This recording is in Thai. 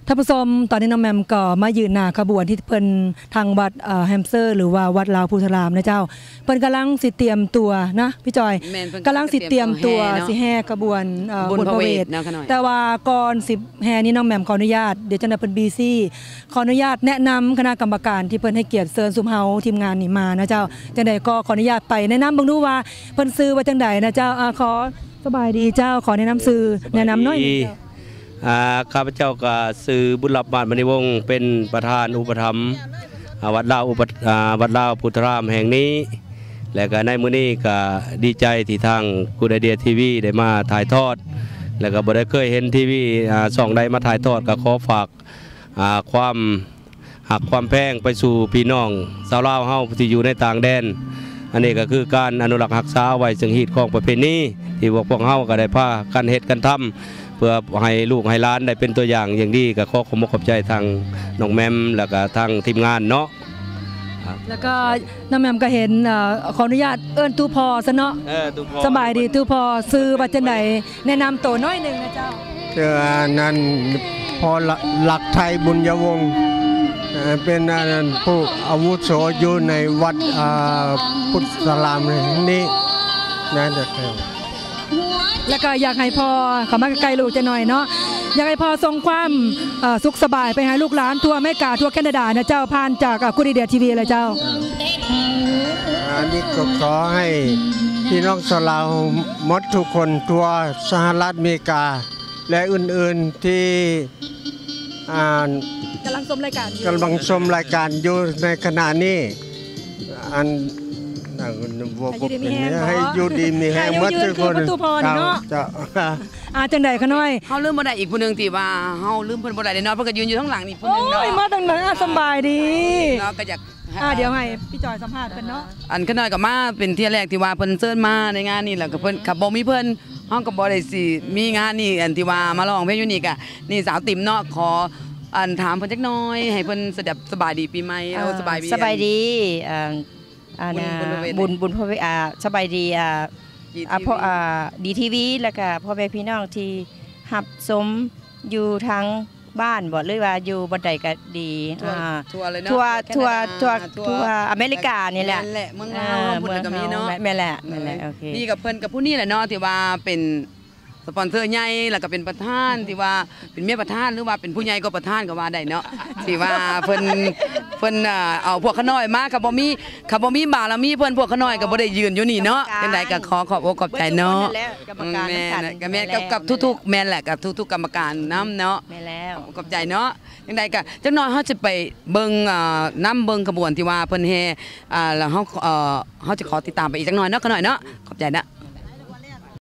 ท่านผู้ชมตอนนี้น้องแมมก็มายืนหน้าขบวนที่เพิ่นทางวัดแฮมสเตอร์หรือว่าวัดลาวพุทธารามนะเจ้าเพิ่นกำลังสิเตรียมตัวนะพี่จอยกำลังสิเตรียมตัวสิแห่ขบวนบุญพระเวทแต่ว่าก่อนสิแห่นี้น้องแมมขออนุญาตเดี๋ยวจังได๋เพิ่นบีซี่ขออนุญาตแนะนำคณะกรรมการที่เพิ่นให้เกียรติเชิญซุมเฮาทีมงานนี่มานะเจ้าจังได๋ก็ขออนุญาตไปแนะนำเบิ่งดูว่าเพิ่นชื่อว่าจังไดนะเจ้าขอสบายดีเจ้าขอแนะนำชื่อแนะนำหน่อยข้าพเจ้าก็สื่อบุญรับมานมณีวงศ์เป็นประธานอุปถัมภ์วัดลาวพุทธารามแห่งนี้และก็ในมื้อนี้ก็ดีใจที่ทางกูไอเดียทีวีได้มาถ่ายทอดแล้วก็บ่ได้เคยเห็นทีวีช่องใดมาถ่ายทอดก็ขอฝากความหักความแพงไปสู่พี่น้องชาวลาวเฮาที่อยู่ในต่างแดนอันนี้ก็คือการอนุรักษ์รักษาไว้ซึ่งฮีตของประเพณีที่พวกเฮาก็ได้พากันเฮ็ดกันทำเพื่อให้ลูกให้หลานได้เป็นตัวอย่างอย่างดีก็ขอขอบคุณขอบใจทางน้องแมมแล้วก็ทางทีมงานเนาะแล้วก็น้องแมมก็เห็นขออนุญาตเอิ้นตู้พอซะเนาะสบายดีตู้พอซื้อว่าจังได๋แนะนำตัวน้อยนึงนะเจ้านั้นพอหลักไทยบุญยวงศ์เป็นผู้อาวุโสอยู่ในวัดพุทธารามนี้นั่นแหละแล้วก็อยากให้พ่อเขามาใกล้ลูกจะหน่อยเนาะอยากให้พ่อส่งความสุขสบายไปให้ลูกหลานทั่วอเมริกาทั่วแคนาดานะเจ้าผ่านจากกูดีเดียทีวีเลยเจ้าอันนี้ก็ขอให้พี่น้องชาวลาวหมดทุกคนทั่วสหรัฐอเมริกาและอื่นๆที่กำลังชมรายการอยู่ในขณะนี้อันให้อยู่ดีมีแห้งหมดทุกคนเนาะจังใดขน้อยเฮาลืมบ่ได้อีกผู้นึงที่ว่าเฮาลืมเพิ่นบ่ได้เนาะเพิ่นก็ยืนอยู่ข้างหลังนี่ผู้นึงเนาะมาตั้งนั้นสบายดีเนาะก็อยากเดี๋ยวให้พี่จอยสัมภาษณ์เพิ่นเนาะอันขน้อยก็มาเป็นเที่ยแรกที่ว่าเพิ่นเชิญมาในงานนี้แล้วก็เพิ่นขับบ่มีเพิ่นเฮาก็บ่ได้สิมีงานนี่อันที่ว่ามาร้องเพลงอยู่นี่ก็นี่สาวติ๋มเนาะขออันถามเพิ่นจักหน่อยให้เพิ่นสบายดีปีใหม่สบายดีบุญพระเวทสบายดีเพราะดีทีวีแล้วก็พ่อแม่พี่น้องที่หับสมอยู่ทั้งบ้านบ่เลยว่าอยู่บันไดก็ดีทัวร์เลยเนาะทัวร์อเมริกานี่แหละเมืองลาวบุญก็มีเนาะแม่แหละโอเคนี่กับเพิ่นกับผู้นี้แหละเนาะที่ว่าเป็นสปอนเซอร์ใหญ่แล้วก็เป็นประธานที่ว่าเป็นเมียประธานหรือว่าเป็นผู้ใหญ่ก็ประธานก็ว่าได้เนาะที่ว่าเพิ่นเอาพวกขน้อยมาก็บ่มีบารมีเพิ่นพวกขน้อยก็บ่ได้ยืนอยู่นี่เนาะจังได๋ก็ขอขอบอกขอบใจเนาะแม่กับทุกๆแม่แหละกับทุกๆกรรมการนำเนาะแม่แล้วขอบใจเนาะจังได๋ก็จักหน่อยเฮาจะไปเบิ่งนำเบิ่งขบวนที่ว่าเพิ่นแห่แล้วเฮาจะขอติดตามไปอีกจักหน่อยเนาะขน้อยเนาะขอบใจนะ